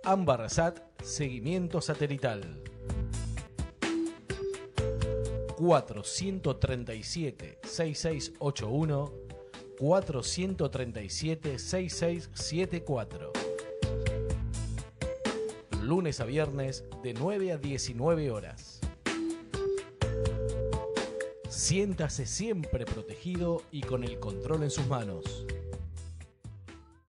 Ambarsat Seguimiento Satelital. 437-6681, 437-6674. Lunes a viernes de 9 a 19 horas. Siéntase siempre protegido y con el control en sus manos.